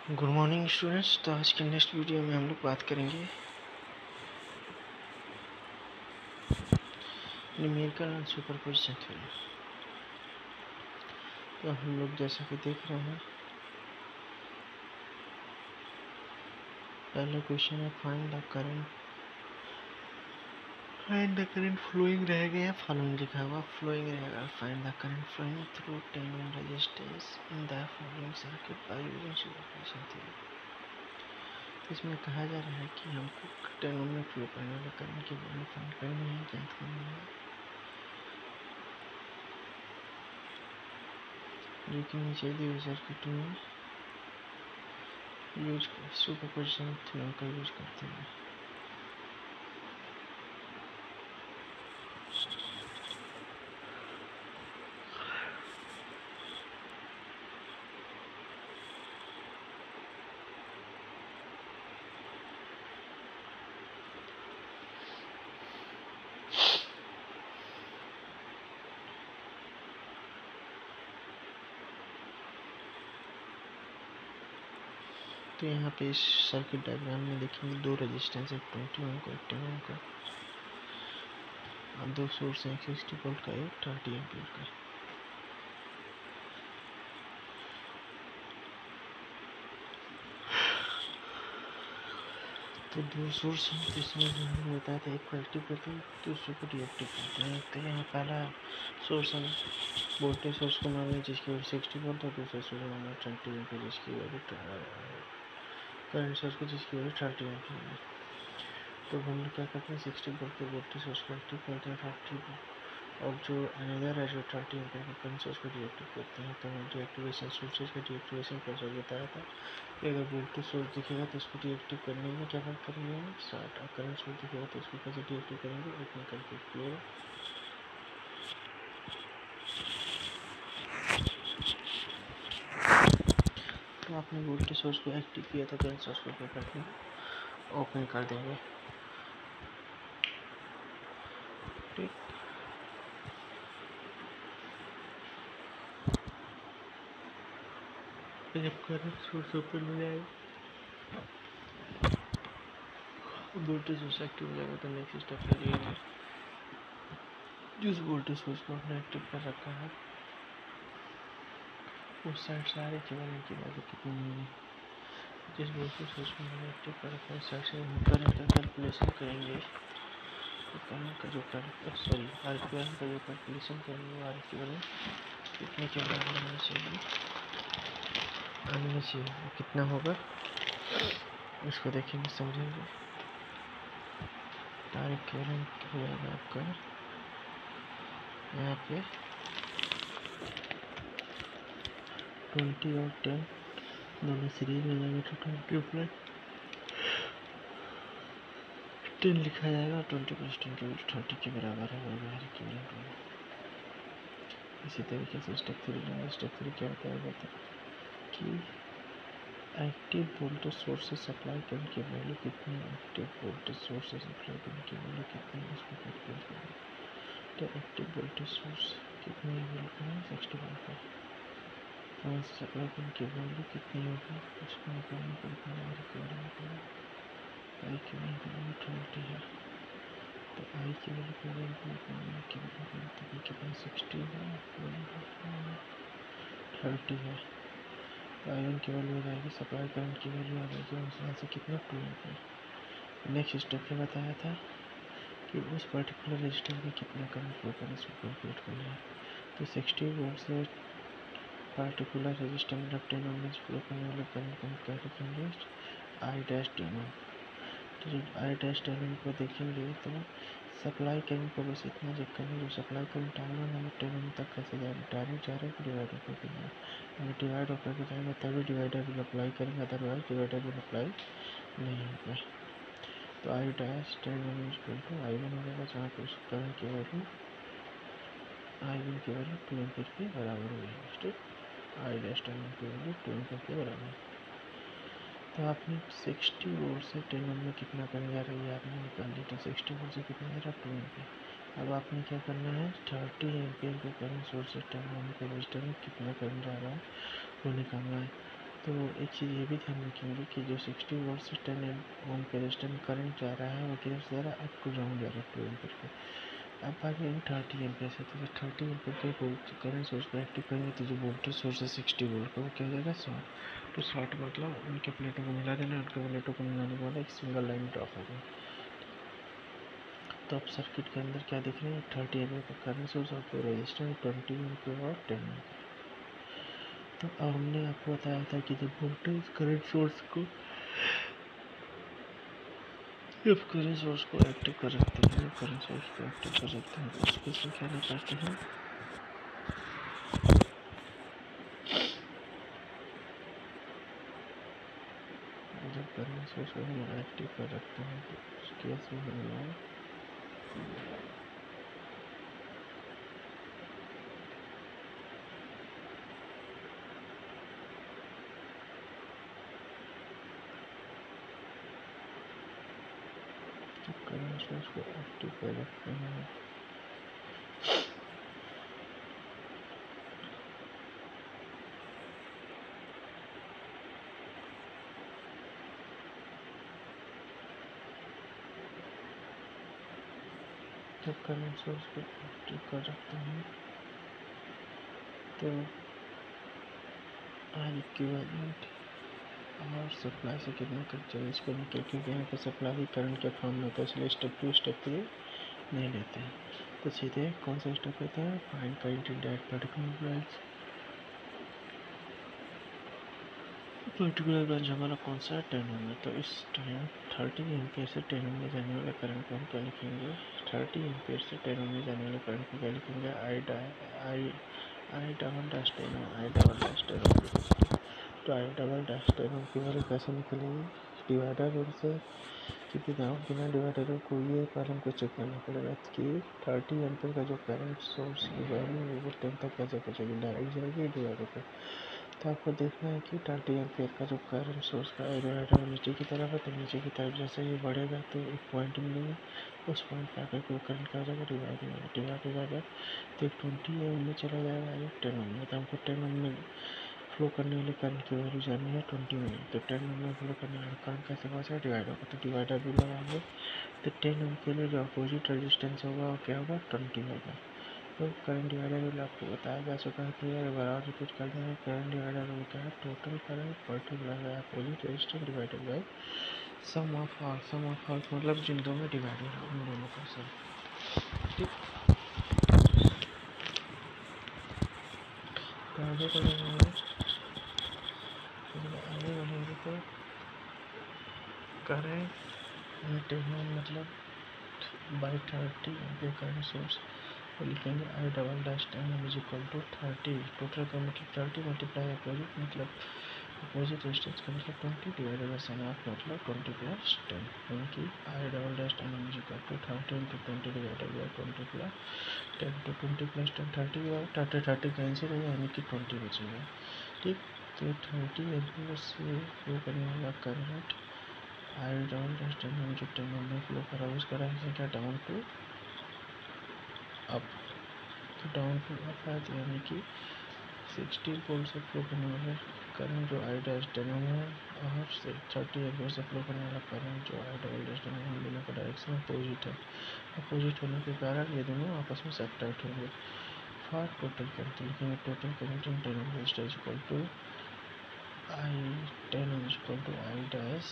Good morning students. तो आज के नेक्स्ट वीडियो में हम लोग बात करेंगे न्यूमेरिकल एंड सुपरपोजिशन थ्योरम। तो हम लोग जैसा कि देख रहे हैं, पहला क्वेश्चन है फाइंड द करंट फ्लोइंग रहेगा या फॉलोइंग लिखा हुआ फ्लोइंग रहेगा। Find the current flowing through 10 ohm resistance in the following circuit by using superposition theorem. इसमें कहा जा रहा है कि हमको 10 ओम में फ्लो करने वाले करंट की वैल्यू फाइंड करनी है, ज्ञात करनी है, जो कि नीचे दिए हुए सर्किट में सुपरपोजिशन थ्योरम का यूज करते हैं। तो यहाँ पे इस सर्किट डायग्राम में देखेंगे दो रेजिस्टेंस है, 20 ओम का, 10 ओम का, और दो सोर्स है, 60 वोल्ट का, एक 30 एम्पीयर का। तो दो सोर्स हैं, जिसमें हमने बताया था एक पॉजिटिव करते हैं, दूसरे को रिएक्टिव करते हैं। तो यहाँ पहला सोर्स हम वोल्टेज सोर्स को मान लें जिसकी वैल्यू 60 वोल्ट, और दूसरा सोर्स मान 20 एम्पीयर जिसकी वैल्यू करंट सोर्स को जिसकी वैल्यू 30 एम्पीयर है। तो हम लोग क्या करते हैं, 60 वोल्ट के वोल्टेज सोर्स को एक्टिव करते हैं, 30 और जो अनदर है जो 30 एम्पीयर का करंट सोर्स को डीएक्टिव करते हैं। तो डीएक्टिवेशन सोर्सेज का डीएक्टिवेशन प्रोसेस बताया था कि अगर वोल्टेज सोर्स दिखेगा तो उसको डीएक्टिव करने में क्या करेंगे, स्टार्ट। और करंट सोर्स दिखेगा तो उसको कैसे डीएक्टिव करेंगे, ओपन करके फ्लो। तो आपने वोल्टेज सोर्स को एक्टिव किया तो करंट सोर्स को क्या करते हैं, ओपन कर देंगे। ठीक, जब करंट सोर्स ओपन हो जाएगा, वोल्टेज सोर्स एक्टिव हो जाएगा, तो नेक्स्ट स्टेप करिएगा जिस वोल्टेज सोर्स को आपने एक्टिव कर रखा है उस साइड से आगे की वैल्यू कितनी होगी। जिस वोल्टेज सोर्स को मैंने एक्टिव कर रखा है उस साइड से हम करंट का कैलकुलेशन करेंगे। तो करंट का जो आर इक्विवेलेंट का जो कैलकुलेशन करेंगे, आर इक्विवेलेंट कितने के बराबर आना चाहिए, कितना होगा इसको देखेंगे, समझेंगे। आर इक्विवेलेंट हो जाएगा आपका यहाँ पे 20 और 10 दोनों सीरीज में जाएगा, तो 20 प्लस 10 लिखा जाएगा, 20 प्लस 10 के 30 के बराबर होगा आर इक्विवेलेंट में। इसी तरीके से स्टेप 3 लेंगे। स्टेप 3 क्या बताएगा कि एक्टिव वोल्टेज सोर्स से सप्लाई करंट की वैल्यू कितनी है, एक्टिव वोल्टेज सोर्स से सप्लाई करंट की वैल्यू कितनी है, इसको कैलकुलेट करेंगे। तो एक्टिव वोल्टेज सोर्स कितनी वोल्ट का है, 60 वोल्ट का, तो वहाँ से सप्लाई करंट की वैल्यू कितनी होगी, उसको निकालना पड़ता है। आर इक्विवेलेंट की वैल्यू 30 है, तो आई की वैल्यू की वैल्यू की वैल्यू कितना 60 है, 30 है, तो आई वन की वैल्यू हो जाएगी, सप्लाई करंट की वैल्यू आ जाएगी यहाँ से कितना, 2 एम्पीयर। नेक्स्ट स्टेप में बताया था कि उस पर्टिकुलर रजिस्टर में कितना करंट फ्लो करें, इसको कैलकुलेट करना है। तो 60 वोल्ट से पर्टिकुलर रजिस्टर मतलब 10 ओम में फ्लो करने वाले करंट को हम क्या रखेंगे, आई डैश 10 ओम। तो जब आई डैश 10 ओम को देखेंगे तो सप्लाई करंट को बस इतना चेक करना, जो सप्लाई करंट आई वन है वो 10 ओम तक कैसे जाएगा, डायरेक्ट जा रहा है कि डिवाइड होकर के जाएगा। अगर डिवाइड होकर के जाएगा तभी डिवाइडर विल अप्लाई करेंगे, अदरवाइज डिवाइडर विल अप्लाई नहीं होगा। तो I dash 10 ohm equal to I one हो जाएगा, जहाँ पर उस करंट की वैल्यू आई वन की वैल्यू 2 एम्पीयर के बराबर हो जाएगी। ठीक, आई डैश 10 ओम की वैल्यू 2 एम्पीयर के बराबर। तो आपने 60 वोल्ट से 10 ओम में कितना करंट जा रहा है आपने निकाल लिया। तो 60 वोल्ट से कितना जा रहा है, 2 एम्पीयर। अब आपने क्या करना है, 30 एम्पीयर के करंट सोर्स से 10 ओम के रजिस्टर में कितना करंट जा रहा है वो निकालना है। तो एक चीज़ ये भी ध्यान रखेंगे कि जो 60 वोल्ट से 10 ओम के रेजिस्टर में करंट जा रहा है वो किधर से जा रहा है, अप टू डाउन जा रहा है 2 एम्पीयर पे। अब बात है 30 एम्पीयर से, तो 30 एम्पीयर के करंट सोर्स को एक्टिव करेंगे तो जो वोल्टेज सोर्स है 60 वोल्ट का वो क्या हो जाएगा, शॉर्ट। तो शॉर्ट मतलब उनके प्लेटों को मिला देना, उनके प्लेटों को मिलाने के बाद एक सिंगल लाइन ड्रॉप होगा। तो अब सर्किट के अंदर क्या दिख रहे हैं, 30 एम्पीयर का करंट सोर्स और दो रेजिस्टर 20 एम्पीयर और 10 एम्पीयर। तो अब हमने आपको बताया था कि जब वोल्टेज करंट सोर्स को एक्टिव कर रखते हैं, करंट सोर्स को एक्टिव कर रखते हैं, तो उस केस में क्या ना करते हैं, जब करंट सोर्स को हम एक्टिव कर रखते हैं तो उस केस में हम लोग करंट सोर्स को एक्टिव कर रखते हैं जब करंट सोर्स को एक्टिव कर रखते हैं तो आई इक्विवेलेंट और सप्लाई से कितना कर चेंज करने के, क्योंकि यहाँ पे सप्लाई करंट के फॉर्म में, तो इसलिए स्टेप 2 स्टेप 3 नहीं लेते हैं। तो सीधे कौन सा स्टेप लेते हैं, find current in that particular branch हमारा कौन सा है, 10 ओम है। तो इस टाइम 30 एम्पीयर से 10 ओम में जाने वाले करंट को हम क्या लिखेंगे, 30 एम्पीयर से 10 ओम में जाने वाले करंट को क्या लिखेंगे, I double dash 10 ohm, I double dash 10 ohm लिख सकते हैं। तो आई डबल डैश 10 ओम की वैल्यू कैसे निकलेगी, डिवाइडर रूल से, कि बिना डिवाइडर को ये पहले हमको चेक करना पड़ेगा कि 30 एम्पीयर का जो करंट सोर्स की वैल्यू है वो 10 तक कैसे पहुँचेगी, डायरेक्ट जाएगी डिवाइडर पे। तो आपको देखना है कि 30 एम्पीयर का जो करंट सोर्स का डिवाइडर नीचे की तरफ है, तो नीचे की तरफ जैसे ये बढ़ेगा तो एक पॉइंट मिलेगा, उस पॉइंट पर आकर के वो करंट क्या हो जाएगा, डिवाइड हो जाएगा। तो एक 20 ओम में चला जाएगा, एक 10 ओम में। तो हमको 10 ओम में फ्लो करने वाले करंट की वैल्यू जाननी है 20 ओम। तो 10 ओम में फ्लो करने वाला करंट कैसे पहुँचेगा, डिवाइडर को, तो डिवाइडर भी लगाएंगे। तो 10 ओम के लिए जो अपोजिट रेजिस्टेंस होगा वो क्या होगा, 20 होगा। तो करंट डिवाइडर रूल आपको बताया जा चुका है, क्लियर है, बार रिपीट कर देंगे। करंट डिवाइडर रूल क्या है, total current particular by opposite resistance divided by sum of all मतलब जिन दो में डिवाइड हो रहा है उन दोनों का सम। ठीक, तो आगे बढ़ेंगे, तो करेंट 10 ओम मतलब बाई 30 एम्पीयर करंट सोर्स तो लिखेंगे I double dash 10 ohm is equal to 30, total का मतलब 30 मल्टीप्लाई अपोजिट, मतलब अपोजिट रेजिस्टेंस का मतलब 20 डिवाइडेड बाय सम ऑफ मतलब 20 प्लस 10, यानी कि I double dash 10 ohm is equal to 30 into 20 divided by 20 plus 10। तो 20 प्लस 10 30 हुआ, 30 कैंसिल हुआ, यानी कि 20 बचेगा। ठीक, तो 30 एम्पीयर से फ्लो करने वाला current I double dash 10 ohm जो 10 ओम में फ्लो करा उसका डायरेक्शन क्या, डाउन टू अप। तो डाउन टू अप है, तो यानी कि 60 वोल्ट से फ्लो करने वाला करंट जो आई डैश 10 ओम है और 30 एम्पीयर से फ्लो करने वाला करंट जो आई डबल डैश 10 ओम, दोनों का डायरेक्शन अपोजिट है। अपोजिट होने के कारण ये दोनों आपस में सब्ट्रैक्ट होंगे। फॉर टोटल करंट तो लिखेंगे total current in 10 ohm resistor is equal to I 10 ohm is equal to I dash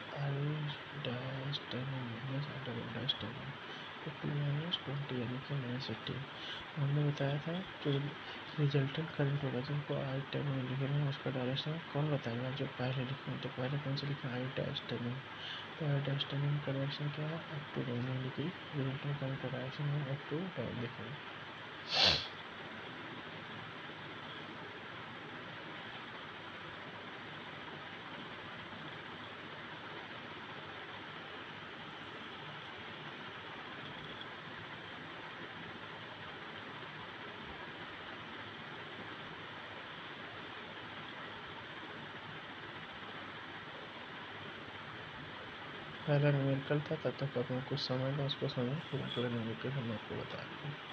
10 ohm minus I double dash 10 ohm, तो 2 माइनस 20 यानी कि माइनस 18। हमने बताया था जो रिजल्टेंट करंट होगा जिनको आई 10 ओम लिख रहे हैं उसका डायरेक्शन कौन बताएगा, जो पहले लिखे हैं। तो पहले कौन से लिखे, आई डैश 10 ओम, तो आई डैश 10 ओम का डायरेक्शन क्या है, अप टू डाउन, यानी कि रिजल्टेंट करंट का डायरेक्शन है अप टू डाउन लिखेंगे। पहला न्यूमेरिकल था, तब तक आपको कुछ समझ था, उसको समझ फिर अगला न्यूमेरिकल हम आपको बता रहे हैं।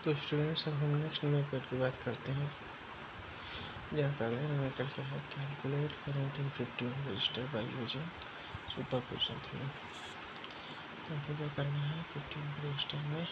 तो स्टूडेंट्स, अब हम नेक्स्ट न्यूमेरिकल की बात करते हैं, जहाँ का अगला न्यूमेरिकल क्या है, calculate current in 50 ohm resistor by using superposition theorem. तो हमको क्या करना है, 50 ओम रजिस्टर में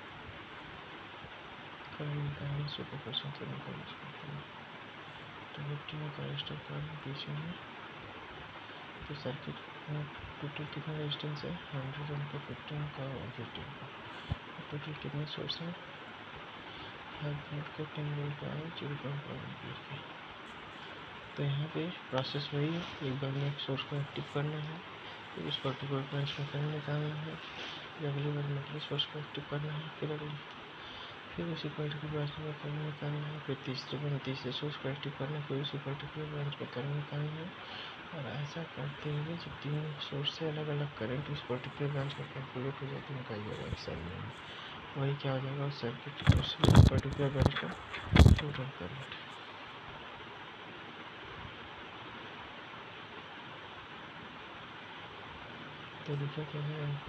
करंट निकालना है, सुपरपोजिशन थ्योरम का यूज करते हैं। तो 50 ओम का रजिस्टर कर पीछे में, तो सर्किट में टोटल कितना रेजिस्टेंस है, 100 ओम का, 50 ओम का, 150 ओम का। टोटल कितने सोर्स हैं, 5 वोल्ट का, 10 वोल्ट का और 0.1 एम्पीयर के। तो यहाँ पे प्रोसेस वही है, एक बार में एक सोर्स को एक्टिव करना है, फिर उस पर्टिकुलर ब्रांच में करंट निकालना है, फिर अगली बार में अगले सोर्स को एक्टिव करना है, फिर उसी पर्टिकुलर ब्रांच में करंट निकालना है, फिर तीसरे बार तीसरे सोर्स को एक्टिव करना है, फिर उसी पर्टिकुलर ब्रांच में करंट निकालना है। और ऐसा करते हुए जब तीनों सोर्स से अलग अलग करंट उस पर्टिकुलर ब्रांच में कैलकुलेट हो जाते हैं, उनका ये एक्शन में वही क्या हो जाएगा, उस सर्किट उस पर्टिकुलर ब्रांच का टोटल करंट। तो लिखा क्या है हमको,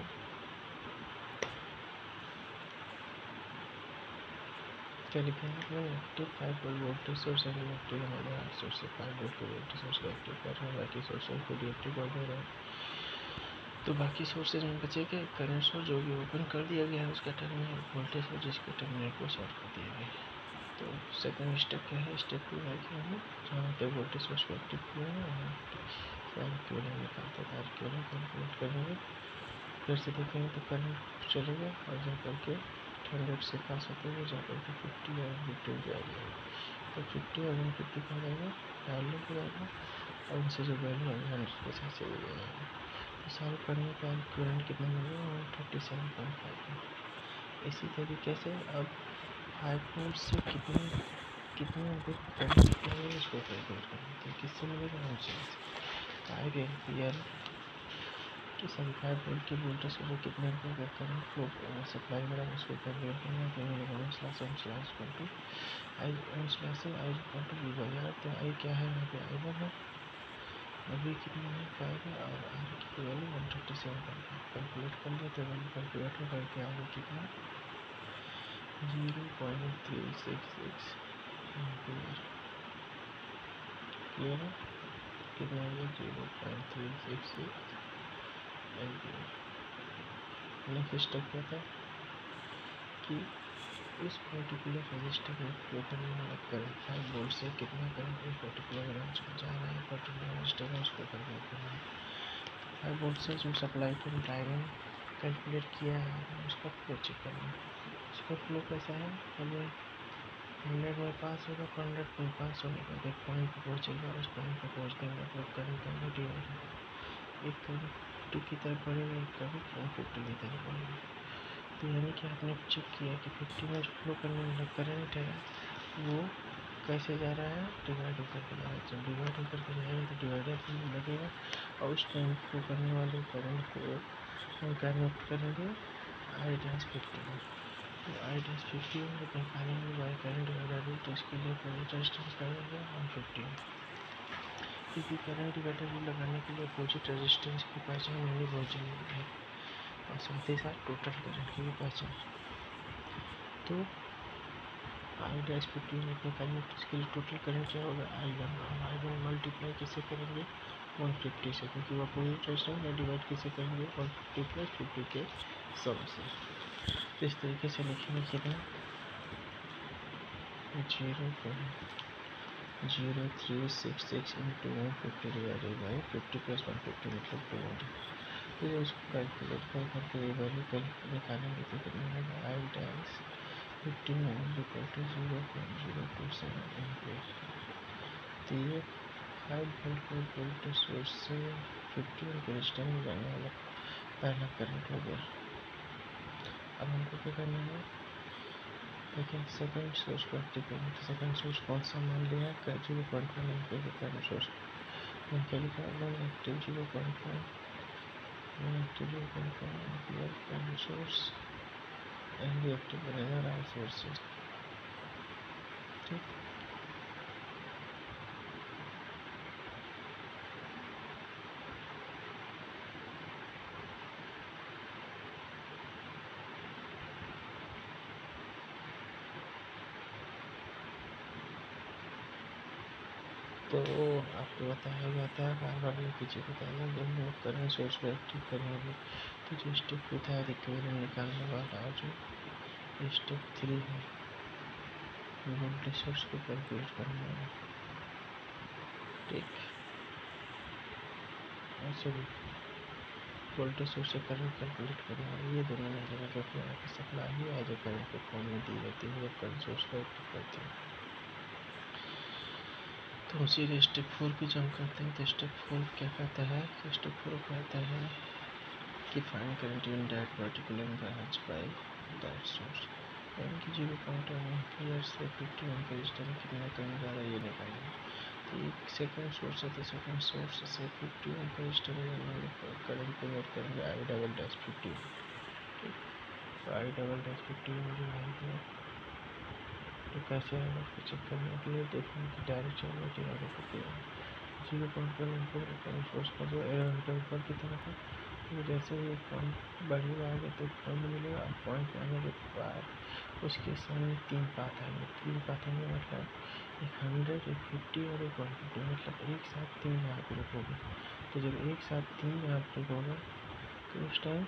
क्या लिखा है, मैं एक्टिव 5 वोल्ट वोल्टेज सोर्स है, एक्टिव हमारे 8 सोर्स से 5 वोल्ट के वोल्टेज सोर्स को एक्टिव कर रहे हैं, बाकी सोर्सेज को डीएक्टिव कर दे रहे हैं। तो बाकी सोर्सेज में बचे के करंट सोर्स जो कि ओपन कर दिया गया है उसका टर्मिनल, वोल्टेज सोर्स जिसके टर्मिनल को शॉर्ट कर दिया गया है। तो सेकंड स्टेप क्या है, स्टेप 2 है कि हम जहाँ पे वोल्टेज सोर्स को एक्टिव किए हैं वहाँ सारे इक्विवेलेंट निकालते हैं, तार इक्विवेलेंट कैलकुलेट करेंगे, फिर से देखेंगे तो करंट चलेगा और जा करके 100 से पास होते हुए जा करके 50 और 150 आ जाएगा। तो 50 और 150 का जाएगा, पैरेलल हो जाएगा और उनसे जो वैल्यू आएगा 100 के साथ चले जाएगा। तो सारे करने का इक्विवेलेंट कितना मिलेगा, 137.5। इसी तरीके से अब 5 वोल्ट से कितने एम्पीयर करंट निकलेगा उसको कैलकुलेट करना है। तो किससे मिलेगा, हमसे 5 एम्पीयर कि 5 वोल्ट के वोल्टेज से कितने एम्पीयर का करंट फ्लो सप्लाई हो रहा है उसको कैलकुलेट करना है। तो मिलेगा ohm slash equal to I, ohm slash से I equal to V by R. तो आई क्या है, यहाँ पे I1 है और वी कितना है 5 है और आर की वैल्यू 137.5 कैलकुलेट कर लिया। तो वैल्यू कैलकुलेटर करके आ गया कितना, 0.366 एम्पीयर। क्लियर है, कितना हो गया 0.366 एम्पीयर। नेक्स्ट स्टेप क्या था कि उस पर्टिकुलर रजिस्टर में फ्लो करने वाला करंट 5 वोल्ट से कितना करंट उस पर्टिकुलर ब्रांच में जा रहा है, पर्टिकुलर रजिस्टर में उसको कैलकुलेट करना है। 5 वोल्ट से जो सप्लाई करंट आएगा कैलकुलेट किया है, उसका फ्लो चेक करना है। उसका फ्लो कैसा है, पहले 100 में पास होगा, 100 में पास होने के बाद एक पॉइंट पर पहुँचेगा, उस पॉइंट पर पहुँचने के बाद वो करंट का डिवाइड होगा, एक करंट 50 की तरफ बढ़ेगा, एक करंट 150 की तरफ बढ़ेगा। तो यानी कि आपने चेक किया कि 50 में जो फ्लो करने वाला करंट है वो कैसे जा रहा है, डिवाइड होकर के जा रहा है। जब डिवाइड होकर के जाएगा तो डिवाइडर वैल्यू लगेगा और उस टाइम फ्लो करने वाले करंट को हम क्या नोट करेंगे, I-50 में। तो I-50 में जब निकालेंगे बाई करंट डिवाइडर रूल, तो इसके लिए अपोजिट रेजिस्टेंस लगेगा 150, क्योंकि करंट डिवाइडर रूल लगाने के लिए अपोजिट रेजिस्टेंस की पहचान होनी बहुत जरूरी है और साथ ही साथ टोटल करंट की भी पहचान। तो I-50 यूनिट निकालने तो इसके लिए टोटल करंट क्या होगा, I1, और I1 मल्टीप्लाई किसे करेंगे 150 से, क्योंकि वो अपोजिट रेजिस्टेंस है, डिवाइड किसे करेंगे 150 प्लस 50 के सम से। तो इस तरीके से लिखेंगे कितना 0.0366 इंटू 150 डिवाइडेड बाई 50 प्लस 150 मतलब 200। फिर उसको कैलकुलेट कर करके ये वैल्यू निकालेंगे तो कितना आएगा, I-50 इक्वल टू 0.027 एम्पीयर। तो ये 5 वोल्ट के वोल्टेज सोर्स से 50 ओम के रजिस्टर में जाने वाला पहला करंट हो गया। अब हमको क्या करना है, देखिए सेकंड सोर्स को एक्टिव करेंगे। तो सेकंड सोर्स कौन सा मान लिया है, 0.1 एम्पीयर के करंट सोर्स को क्या लिखा है, 1 active 0.1 ampere current source and reactive बनेगा राइट सोर्स से। ठीक, तो आपको बताया गया था, बार बार मैं पीछे बताऊँगा, जब हम लोग करंट सोर्स को एक्टिव करेंगे तो जो स्टेप 2 था इक्विवेलेंट निकालने वाला, और जो स्टेप 3 है वोल्टेज सोर्स को कैलकुलेट करने वाला, ठीक। और सॉरी, वोल्टेज सोर्स से करंट कैलकुलेट करने वाला, ये दोनों नहीं लेना, क्योंकि यहाँ पे सप्लाई ही है जो करंट के फॉर्म में दी जाती है जब करंट सोर्स को एक्टिव करते हैं। तो सीधे स्टेप 4 पे जंप करते हैं। तो स्टेप 4 क्या कहता है, स्टेप 4 कहता है कि find current in that particular branch by that source, यानी कि 0.1 एम्पीयर से 50 ओम के रजिस्टर में कितना करंट जा रहा है ये निकालना है। तो एक सेकेंड सोर्स है, तो सेकेंड सोर्स से 50 ओम के रजिस्टर में हम लोग करंट को नोट करेंगे आई डबल डैश 50 ओम, ठीक। तो आई डबल डैश 50 ओम जो आएगा तो कैसे आएगा, उसको चेक करने के लिए देखेंगे कि डायरेक्शन में डिवाइडर करके 0.1 एम्पीयर करंट सोर्स का जो एरो है ऊपर की तरफ है, तो जैसे ही पॉइंट बढ़ेगा आगे तो पॉइंट मिलेगा, पॉइंट में आने के बाद उसके सामने 3 पाथ आएंगे। 3 पाथ आएंगे मतलब एक 100, एक 50 और एक 150, मतलब एक साथ 3 यहाँ पे रुकोगे। तो जब एक साथ 3 यहाँ पे रुकोगे तो उस टाइम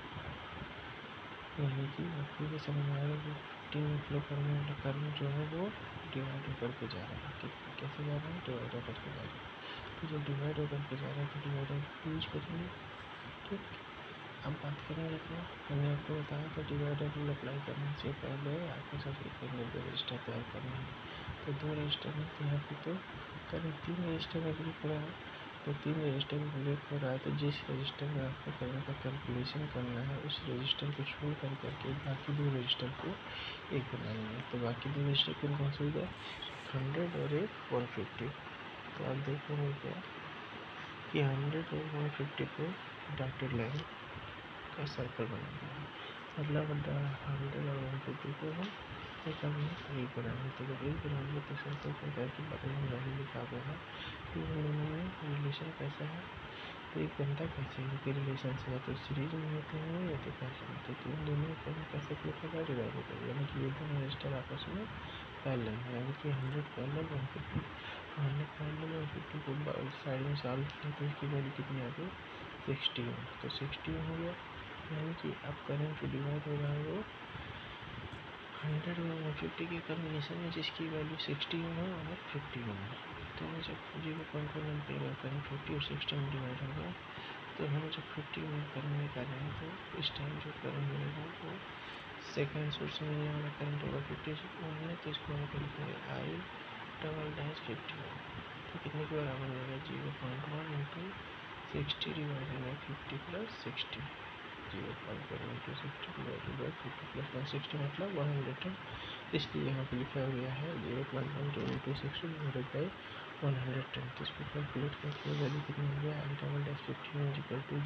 यानी कि आपको ये समझ में आएगा कि 50 में फ्लो करने वाला करंट जो है वो डिवाइड होकर के जा रहा है। कैसे जा रहा है, डिवाइड होकर के जा रहा है। तो जब डिवाइड होकर के जा रहा है तो डिवाइडर यूज करेंगे, ठीक। अब बात करेंगे क्या, मैंने आपको बताया था डिवाइडर रूल अप्लाई करने से पहले आपको सर्किट के अंदर 2 रजिस्टर तैयार करना है। तो 2 रजिस्टर में तो यहाँ पे तो करंट 3 रजिस्टर में ब्रेक हो रहा है, तो 3 रजिस्टर में ब्रेक हो रहा है, तो जिस रजिस्टर में आपको करंट का कैलकुलेशन करना है उस रजिस्टर को छोड़ करके बाकी 2 रजिस्टर को एक बना लेंगे। तो बाकी 2 रजिस्टर कौन कौन से हो गए, 100 और एक 150। तो आप देखेंगे क्या कि 100 और 150 को डॉटेड लाइन का सर्कल बना देंगे, मतलब 100 और 150 को हम एक बनाएंगे। तो जब एक बनाएंगे तो सर्कल क्या करके बगल में वैल्यू लिखा हुआ है कि उन दोनों में रिलेशन कैसा है, तो एक बनता कैसे है कि रिलेशन से, या तो सीरीज में होते हैं या तो पैरेलल में होते हैं। तो इन दोनों को हम कैसे क्लिक होगा, डिवाइड होगा, यानी कि ये दोनों रजिस्टर आपस में पैरेलल है, यानी कि 100 पैरेलल 150, 100 पैरेलल 150 को साइड में सॉल्व किया तो इसकी वैल्यू कितनी आ गई, 60 ओम। तो 60 ओम हो गया, यानी कि अब करंट जो डिवाइड हो रहा है वो 100 और 150 के कॉम्बिनेशन में जिसकी वैल्यू 60 ओम है और 50 ओम है। तो जब 0.1 एम्पीयर का करंट 50 और 60 में डिवाइड होगा तो हम जब 50 ओम करंट निकालेंगे तो इस टाइम जो करंट मिलेगा वो सेकेंड सोर्स में मिलने वाला करंट होगा 50 ओम में, तो इसको हम लिखेंगे आई डबल डैश 50 ओम। तो कितने के बराबर मिलेगा, 0.1 into 60 divided by 50 plus 60, 0.1 into 60 divided by 50 plus 160 मतलब 110। इसलिए यहाँ पे लिखा गया है 0.1 इंटू 60 डिवाइडेड बाई 110। तो इसको कैलकुलेट करके वैल्यू कितनी हो गया, I double dash 50 is equal to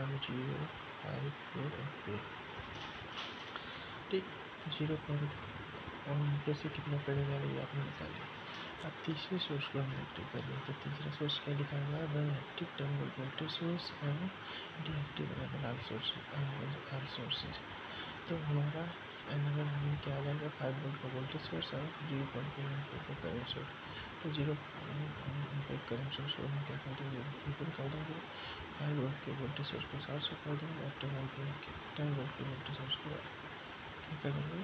0.054 ampere, ठीक। 0.1 से कितना करंट जा रहा है आपने बता दिया। अब तीसरे सोर्स को हम एक्टिव कर रहे हैं। तो तीसरा सोर्स क्या लिखा हुआ है, when active terminal voltage source and deactive another all sources. तो हमारा अगर हमने क्या आ जाएगा 5 वोल्ट का वोल्टेज सोर्स और 0.1 एम्पीयर का करंट सोर्स। तो 0.1 एम्पीयर करंट सोर्स को हम क्या कर देंगे, ओपन कर देंगे, 5 वोल्ट के वोल्टेज सोर्स को शॉर्ट से कर देंगे, और 10 वोल्ट के वोल्टेज सोर्स को क्या करेंगे,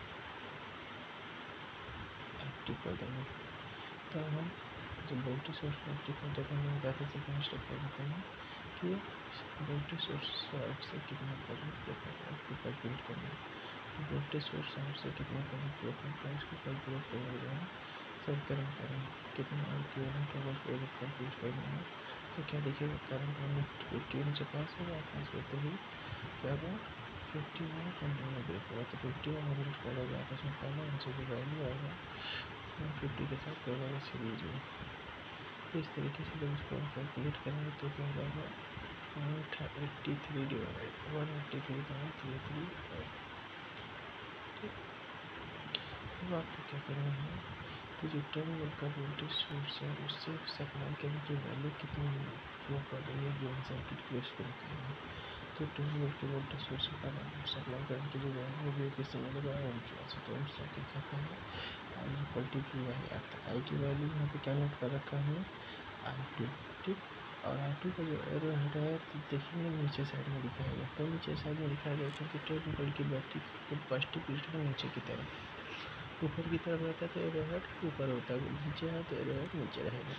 एक्टिव कर देंगे। तो हम जब वोल्टेज सोर्स को एक्टिव करते हैं तो हमने बताया था सेकेंड स्टेप क्या कहते हैं कि वोल्टेज सोर्स शॉर्ट से कितना करंट फ्लो कर रहा है उसको कैलकुलेट करना है। तो वोल्टेज सोर्स शॉर्ट से कितना करंट फ्लो कर रहा है उसको कैलकुलेट करने के बाद सब करंट कितना इक्विवेलेंट होगा उसको जब कैलकुलेट करना है तो क्या दिखेगा, करंट 150 ओम से पास होगा, पास होते ही क्या होगा 50 ओम कंटिन्यू में ब्रेक होगा। तो 50 और 100 क्या होगा, आपस में पहले उनसे जो वैल्यू आएगा 150 के साथ क्या होगा सीरीज में। इस तरीके से जब इसको हम कैलकुलेट करेंगे तो क्या हो जाएगा 183 डिवाइड 183.33 ओम, ठीक। अब आपको क्या करना है कि जो 10 वोल्ट का वोल्टेज सोर्स है उससे सप्लाई करंट की वैल्यू कितनी फ्लो कर रही है गिवन सर्किट के लिए उसको निकालना है। तो 12 वोल्ट के वोल्टेज सोर्स के कारण सप्लाई करंट की जो वैल्यू होगी किसी में लगा ओम्स लॉ से। तो ओम्स लॉ क्या कहता है, I equal to V by R. तक आई की वैल्यू यहाँ पे क्या नोट कर रखा है, I2, ठीक। और I2 का जो एरो हेड है तो देखेंगे नीचे साइड में दिखाएगा। क्यों नीचे साइड में दिखाएगा, क्योंकि 12 वोल्ट की बैटरी को पॉजिटिव पोजिशन में नीचे की तरफ, ऊपर की तरफ रहता है तो एरो हेड ऊपर होता है, नीचे है तो एरो हेड नीचे रहेगा,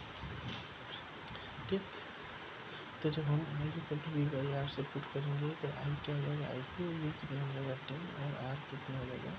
ठीक। तो जब हम I equal to V by R से पुट करेंगे तो आई क्या हो जाएगा, आई को वी कितना हो जाएगा 10 और आर कितना हो जाएगा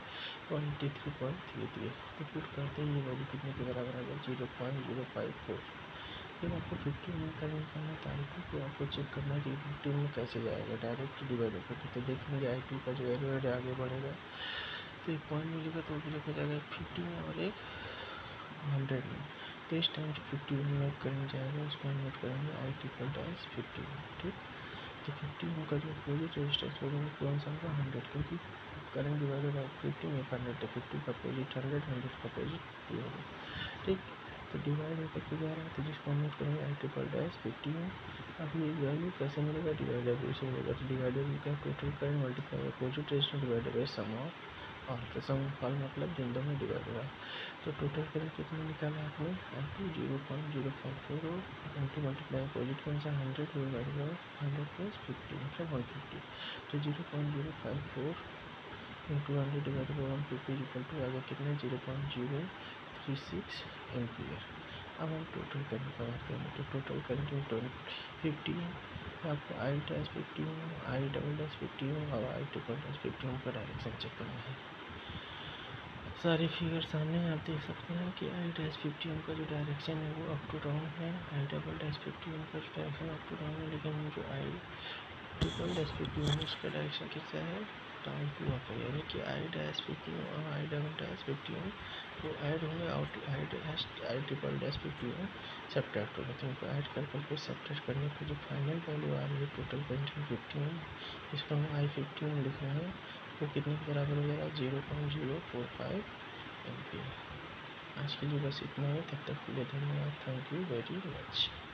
183.33। तो पुट करते ही ये वैल्यू कितने के बराबर आ जाएगा 0.054। जब आपको 15 में करंट निकालना है तो आई टू को आपको चेक करना है कि 15 में कैसे जाएगा, डायरेक्ट डिवाइड करके। तो देखेंगे आई टू का जो एरो हेड आगे बढ़ेगा तो एक पॉइंट मिलेगा तो वो हो जाएगा 15 और एक 100 में। तो इस टाइम जो 51 में करंट जाएगा उसको हम नोट करेंगे आई इक्वल टू एस 51, ठीक। तो 51 का जो अपोजिट रेजिस्टेंस होगा वो कौन सा होगा 100, क्योंकि करंट डिवाइडेड बाई 15 एक 100 है, 50 का अपोजिट 100, 100 का अपोजिट 2 होगा, ठीक। तो डिवाइड होकर के जा रहा है तो जिसको हम नोट करेंगे आई इक्वल टू एस 51। अब ये वैल्यू कैसे मिलेगा, डिवाइडेबल से मिलेगा। तो डिवाइडेबल का total current multiply by opposite resistance divided by sum of और तो सम ऑल मतलब जिन दोनों में डिवाइड हुआ। तो टोटल करंट कितना निकाला आपने, आई टू 0.054 और इंटू मल्टीप्लाई अपोजिट कौन सा 100 डिवाइड बाई 100 प्लस 50 मतलब 150। तो 0.054 into 100 divide by 150 equal to आ गया कितना 0.036 एम्पियर। अब हम टोटल करंट का बात करेंगे तो टोटल करंट में 50 आपको I dash 50 I double dash 50 और आई ट्रिपल डैश 50 का डायरेक्शन चेक करना है। सारे फिगर सामने आप देख सकते हैं कि आई डैश 50 का जो डायरेक्शन है वो अप टू डाउन है, आई डबल डैश 50 का जो डायरेक्शन अप टू डाउन है, लेकिन जो आई ट्रिपल डैश 50 है उसका डायरेक्शन कैसा है, डाउन टू अप है। यानी कि आई डैश 50 और आई डबल डैश 50 वो ऐड होंगे और आई ट्रिपल डैश 50 सब्ट्रैक्ट होगा। तो इनको ऐड कर करके सब्ट्रैक्ट करने पर जो फाइनल वैल्यू आ रही है टोटल करंट की 15, जिसको हम आई 15 लिख रहे हैं, वो कितने के बराबर हो जाएगा 0.045 एम्पियर। आज के लिए बस इतना ही, तब तक के लिए धन्यवाद, थैंक यू वेरी मच।